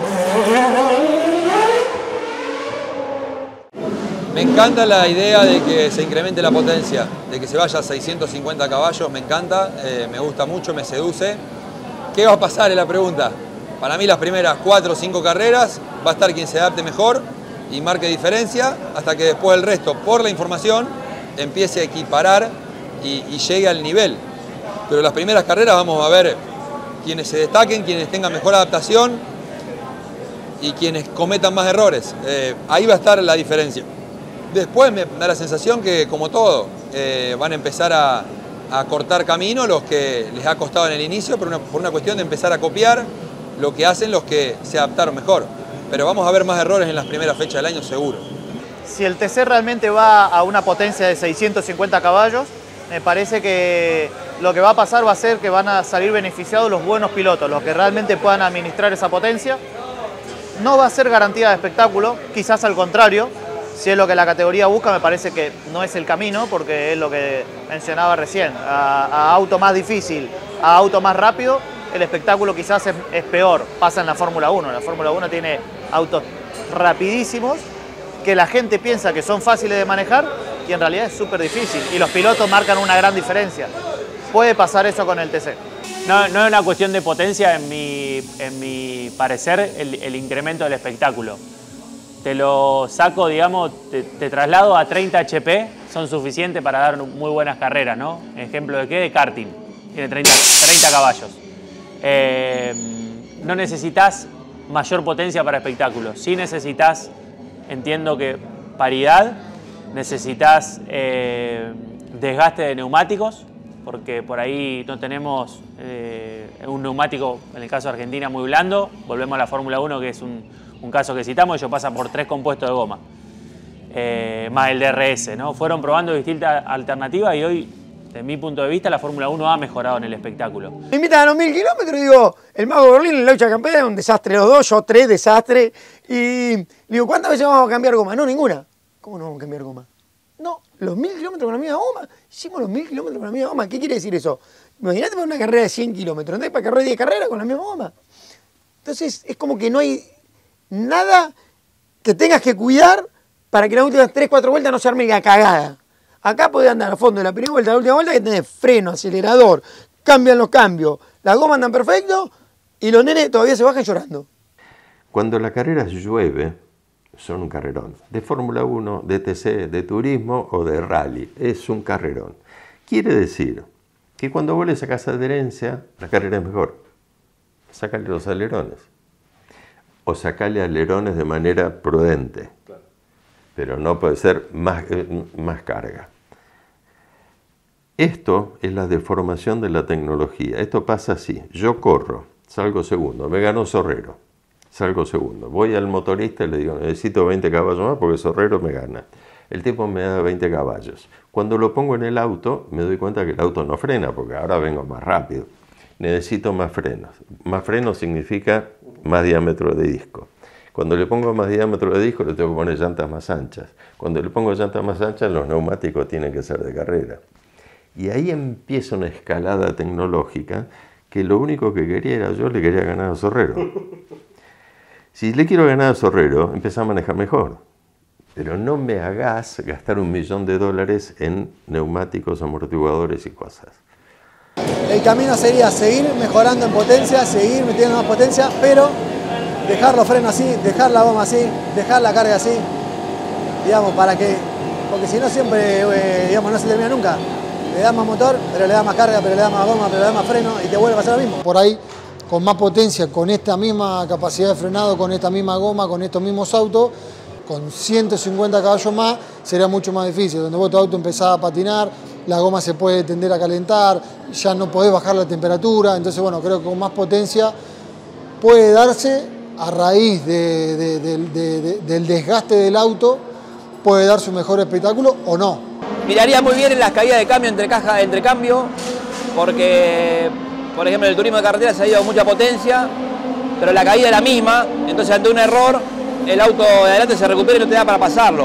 Me encanta la idea de que se incremente la potencia, de que se vaya a 650 caballos, me encanta, me gusta mucho, me seduce. ¿Qué va a pasar? Es la pregunta. Para mí las primeras 4 o 5 carreras va a estar quien se adapte mejor y marque diferencia, hasta que después el resto, por la información, empiece a equiparar y llegue al nivel. Pero las primeras carreras vamos a ver quienes se destaquen, quienes tengan mejor adaptación y quienes cometan más errores. Ahí va a estar la diferencia. Después me da la sensación que, como todo, van a empezar a cortar camino los que les ha costado en el inicio, por una cuestión de empezar a copiar lo que hacen los que se adaptaron mejor. Pero vamos a ver más errores en las primeras fechas del año, seguro. Si el TC realmente va a una potencia de 650 caballos, me parece que lo que va a pasar va a ser que van a salir beneficiados los buenos pilotos, los que realmente puedan administrar esa potencia. No va a ser garantía de espectáculo, quizás al contrario. Si es lo que la categoría busca, me parece que no es el camino, porque es lo que mencionaba recién. A auto más difícil, a auto más rápido, el espectáculo quizás es peor. Pasa en la Fórmula 1. La Fórmula 1 tiene autos rapidísimos que la gente piensa que son fáciles de manejar y en realidad es súper difícil. Y los pilotos marcan una gran diferencia. Puede pasar eso con el TC. No es una cuestión de potencia, en mi parecer, el incremento del espectáculo. Te lo saco, digamos, te traslado a 30 HP, son suficientes para dar muy buenas carreras, ¿no? Ejemplo de qué, de karting, tiene 30 caballos. No necesitas mayor potencia para espectáculo, sí necesitas, entiendo que paridad, necesitas desgaste de neumáticos, porque por ahí no tenemos un neumático, en el caso de Argentina, muy blando. Volvemos a la Fórmula 1, que es un caso que citamos, ellos pasan por 3 compuestos de goma, más el DRS, ¿no? Fueron probando distintas alternativas y hoy, desde mi punto de vista, la Fórmula 1 ha mejorado en el espectáculo. Me invitan a los 1000 kilómetros y digo, el Mago Berlín en la lucha campeona es un desastre los dos, yo 3 desastres. Y digo, ¿cuántas veces vamos a cambiar goma? No, ninguna. ¿Cómo no vamos a cambiar goma? No, los 1000 kilómetros con la misma goma. Hicimos los 1000 kilómetros con la misma goma. ¿Qué quiere decir eso? Imagínate para una carrera de 100 kilómetros, ¿entendés? Para correr 10 carreras con la misma goma. Entonces es como que no hay nada que tengas que cuidar para que las últimas 3-4 vueltas no se arme la cagada. Acá podés andar a fondo de la primera vuelta, la última vuelta, que tenés freno, acelerador, cambian los cambios, las gomas andan perfecto y los nenes todavía se bajan llorando. Cuando la carrera llueve, son un carrerón. De Fórmula 1, de TC, de turismo o de rally, es un carrerón. Quiere decir que cuando vos le sacás adherencia, la carrera es mejor. Sácale los alerones. O sacarle alerones de manera prudente, claro. Pero no puede ser más carga. Esto es la deformación de la tecnología. Esto pasa así. Yo corro, salgo segundo, me gano Sorrero, salgo segundo. Voy al motorista y le digo, necesito 20 caballos más porque Sorrero me gana. El tipo me da 20 caballos. Cuando lo pongo en el auto, me doy cuenta que el auto no frena porque ahora vengo más rápido. Necesito más frenos. Más frenos significa más diámetro de disco. Cuando le pongo más diámetro de disco, le tengo que poner llantas más anchas. Cuando le pongo llantas más anchas, los neumáticos tienen que ser de carrera. Y ahí empieza una escalada tecnológica que lo único que quería era yo le quería ganar a Sorrero. Si le quiero ganar a Sorrero, empieza a manejar mejor. Pero no me hagas gastar $1 millón en neumáticos, amortiguadores y cosas. El camino sería seguir mejorando en potencia, seguir metiendo más potencia, pero dejar los frenos así, dejar la goma así, dejar la carga así, digamos, para que, porque si no siempre, digamos, no se termina nunca. Le das más motor, pero le das más carga, pero le das más goma, pero le das más freno y te vuelve a pasar lo mismo. Por ahí, con más potencia, con esta misma capacidad de frenado, con esta misma goma, con estos mismos autos, con 150 caballos más, sería mucho más difícil. Donde vos tu auto empezás a patinar, la goma se puede tender a calentar, ya no podés bajar la temperatura. Entonces, bueno, creo que con más potencia puede darse, a raíz del desgaste del auto, puede darse un mejor espectáculo o no. Miraría muy bien en las caídas de cambio entre cambio, porque, por ejemplo, en el turismo de carretera se ha ido mucha potencia, pero la caída es la misma, entonces ante un error, el auto de adelante se recupera y no te da para pasarlo.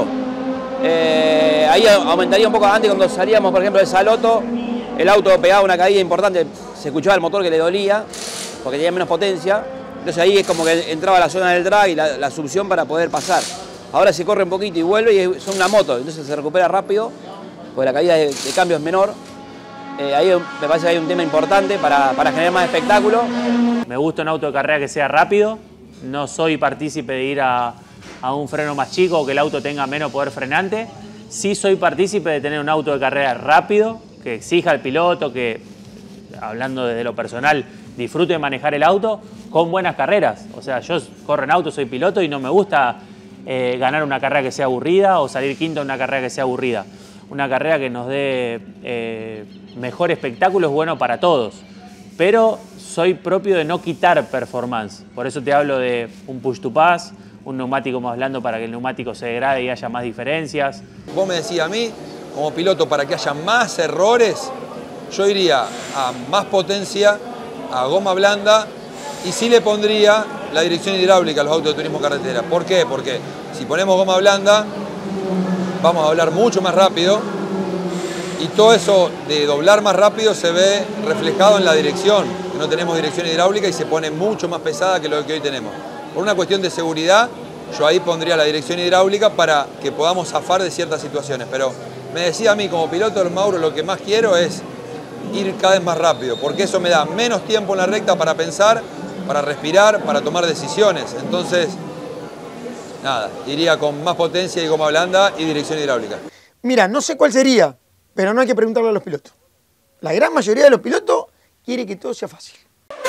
Ahí aumentaría un poco. Antes, cuando salíamos, por ejemplo, de Saloto, el auto pegaba una caída importante, se escuchaba el motor que le dolía, porque tenía menos potencia. Entonces ahí es como que entraba la zona del drag y la succión para poder pasar. Ahora se corre un poquito y vuelve y son una moto, entonces se recupera rápido, porque la caída de cambio es menor. Ahí me parece que hay un tema importante para generar más espectáculo. Me gusta un auto de carrera que sea rápido. No soy partícipe de ir a un freno más chico o que el auto tenga menos poder frenante. Sí soy partícipe de tener un auto de carrera rápido, que exija al piloto, que, hablando desde lo personal, disfrute de manejar el auto con buenas carreras. O sea, yo corro en auto, soy piloto y no me gusta ganar una carrera que sea aburrida o salir quinto en una carrera que sea aburrida. Una carrera que nos dé mejor espectáculo es bueno para todos. Pero soy propio de no quitar performance. Por eso te hablo de un push to pass, un neumático más blando para que el neumático se degrade y haya más diferencias. Vos me decís a mí, como piloto, para que haya más errores, yo iría a más potencia, a goma blanda, y sí le pondría la dirección hidráulica a los autos de turismo carretera. ¿Por qué? Porque si ponemos goma blanda, vamos a doblar mucho más rápido, y todo eso de doblar más rápido se ve reflejado en la dirección. No tenemos dirección hidráulica y se pone mucho más pesada que lo que hoy tenemos. Por una cuestión de seguridad, yo ahí pondría la dirección hidráulica para que podamos zafar de ciertas situaciones. Pero me decía a mí, como piloto del Mauro, lo que más quiero es ir cada vez más rápido, porque eso me da menos tiempo en la recta para pensar, para respirar, para tomar decisiones. Entonces, nada, iría con más potencia y goma blanda y dirección hidráulica. Mira, no sé cuál sería, pero no hay que preguntarle a los pilotos. La gran mayoría de los pilotos quiere que todo sea fácil.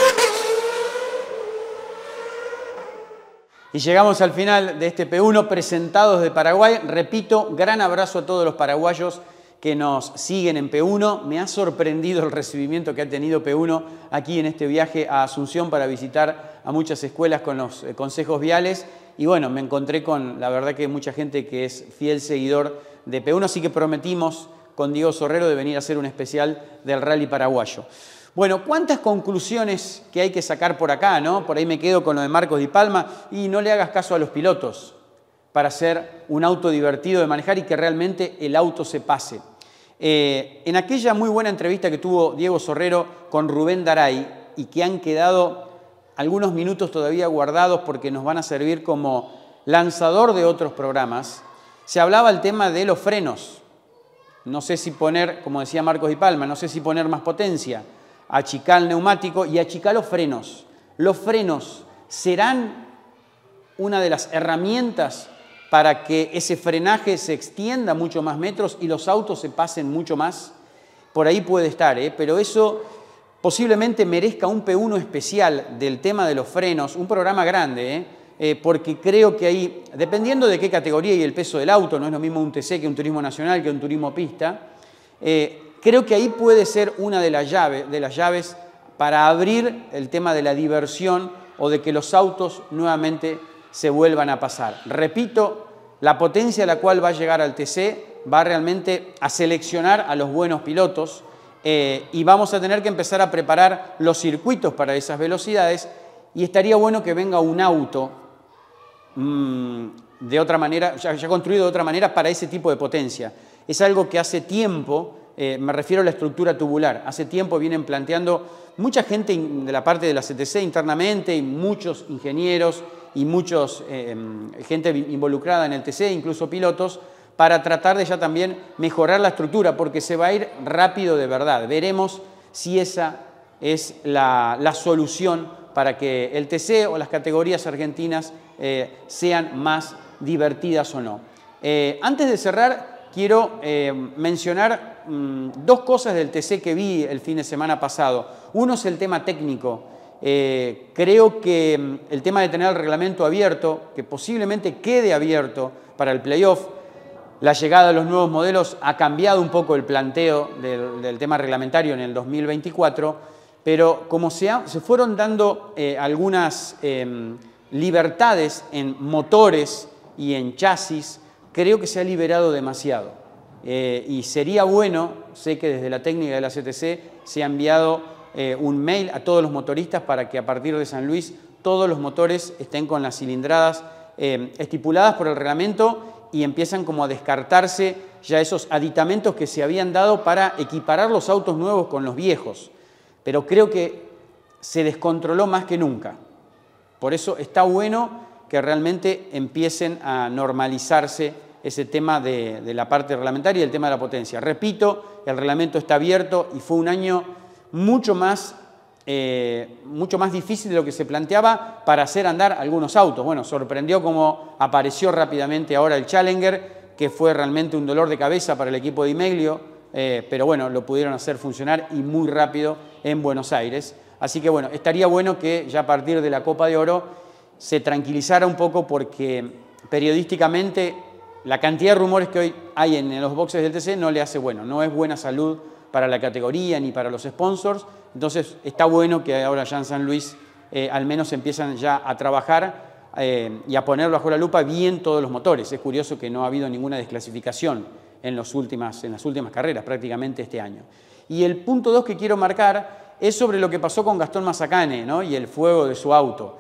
Y llegamos al final de este P1 presentados de Paraguay. Repito, gran abrazo a todos los paraguayos que nos siguen en P1. Me ha sorprendido el recibimiento que ha tenido P1 aquí en este viaje a Asunción para visitar a muchas escuelas con los consejos viales. Y bueno, me encontré con, la verdad, que mucha gente que es fiel seguidor de P1, así que prometimos con Diego Sorrero de venir a hacer un especial del rally paraguayo. Bueno, ¿cuántas conclusiones que hay que sacar por acá, no? Por ahí me quedo con lo de Marcos Di Palma y no le hagas caso a los pilotos para hacer un auto divertido de manejar y que realmente el auto se pase. En aquella muy buena entrevista que tuvo Diego Sorrero con Rubén Daray y que han quedado algunos minutos todavía guardados porque nos van a servir como lanzador de otros programas, se hablaba el tema de los frenos. No sé si poner, como decía Marcos Di Palma, no sé si poner más potencia, achicar el neumático y achicar los frenos. Los frenos serán una de las herramientas para que ese frenaje se extienda mucho más metros y los autos se pasen mucho más. Por ahí puede estar, pero eso posiblemente merezca un P1 especial del tema de los frenos, un programa grande, porque creo que ahí, dependiendo de qué categoría y el peso del auto, no es lo mismo un TC que un turismo nacional, que un turismo pista, creo que ahí puede ser una de las llaves para abrir el tema de la diversión o de que los autos nuevamente se vuelvan a pasar. Repito, la potencia a la cual va a llegar al TC va realmente a seleccionar a los buenos pilotos y vamos a tener que empezar a preparar los circuitos para esas velocidades y estaría bueno que venga un auto de otra manera, ya construido de otra manera para ese tipo de potencia. Es algo que hace tiempo, me refiero a la estructura tubular, hace tiempo vienen planteando mucha gente de la parte de la CTC internamente y muchos ingenieros y muchos gente involucrada en el TC, incluso pilotos, para tratar de ya también mejorar la estructura, porque se va a ir rápido de verdad. Veremos si esa es la solución para que el TC o las categorías argentinas sean más divertidas o no. Antes de cerrar, quiero mencionar dos cosas del TC que vi el fin de semana pasado. Uno es el tema técnico. Creo que el tema de tener el reglamento abierto, que posiblemente quede abierto para el playoff, la llegada de los nuevos modelos ha cambiado un poco el planteo del tema reglamentario en el 2024, pero como se fueron dando algunas libertades en motores y en chasis, creo que se ha liberado demasiado. Y sería bueno, sé que desde la técnica de la CTC se ha enviado un mail a todos los motoristas para que a partir de San Luis todos los motores estén con las cilindradas estipuladas por el reglamento y empiezan como a descartarse ya esos aditamentos que se habían dado para equiparar los autos nuevos con los viejos. Pero creo que se descontroló más que nunca. Por eso está bueno que realmente empiecen a normalizarse ese tema de la parte reglamentaria y el tema de la potencia. Repito, el reglamento está abierto y fue un año mucho más difícil de lo que se planteaba para hacer andar algunos autos. Bueno, sorprendió cómo apareció rápidamente ahora el Challenger, que fue realmente un dolor de cabeza para el equipo de Di Meglio, pero bueno, lo pudieron hacer funcionar y muy rápido en Buenos Aires. Así que bueno, estaría bueno que ya a partir de la Copa de Oro se tranquilizara un poco, porque periodísticamente la cantidad de rumores que hoy hay en los boxes del TC no le hace bueno, no es buena salud para la categoría ni para los sponsors. Entonces está bueno que ahora ya en San Luis al menos empiezan ya a trabajar y a poner bajo la lupa bien todos los motores. Es curioso que no ha habido ninguna desclasificación en las últimas carreras prácticamente este año. Y el punto 2 que quiero marcar es sobre lo que pasó con Gastón Mazacane, ¿no? Y el fuego de su auto.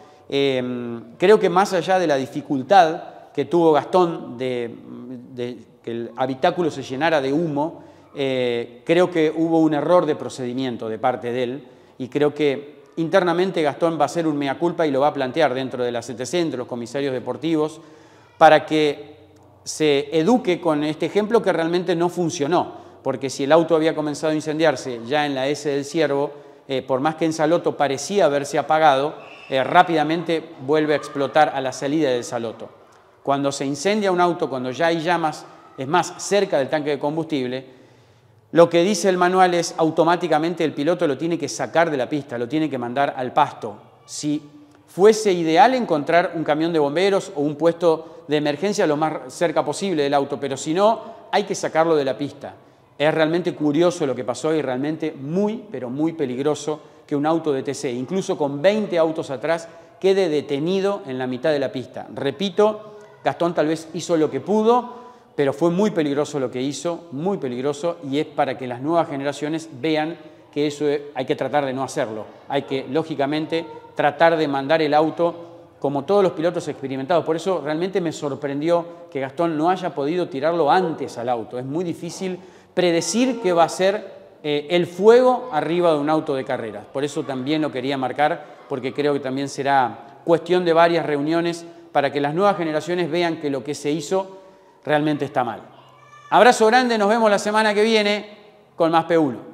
Creo que más allá de la dificultad que tuvo Gastón de que el habitáculo se llenara de humo, creo que hubo un error de procedimiento de parte de él, y creo que internamente Gastón va a hacer un mea culpa y lo va a plantear dentro de la CTC, entre los comisarios deportivos, para que se eduque con este ejemplo que realmente no funcionó, porque si el auto había comenzado a incendiarse ya en la S del Ciervo, por más que en Salotto parecía haberse apagado, rápidamente vuelve a explotar a la salida del Salotto. Cuando se incendia un auto, cuando ya hay llamas, es más, cerca del tanque de combustible, lo que dice el manual es automáticamente el piloto lo tiene que sacar de la pista, lo tiene que mandar al pasto. Si fuese ideal encontrar un camión de bomberos o un puesto de emergencia lo más cerca posible del auto, pero si no, hay que sacarlo de la pista. Es realmente curioso lo que pasó y realmente muy, pero muy peligroso que un auto de TC, incluso con 20 autos atrás, quede detenido en la mitad de la pista. Repito, Gastón tal vez hizo lo que pudo, pero fue muy peligroso lo que hizo, muy peligroso, y es para que las nuevas generaciones vean que eso hay que tratar de no hacerlo. Hay que, lógicamente, tratar de mandar el auto como todos los pilotos experimentados. Por eso realmente me sorprendió que Gastón no haya podido tirarlo antes al auto. Es muy difícil predecir qué va a ser el fuego arriba de un auto de carreras. Por eso también lo quería marcar, porque creo que también será cuestión de varias reuniones para que las nuevas generaciones vean que lo que se hizo realmente está mal. Abrazo grande, nos vemos la semana que viene con más P1.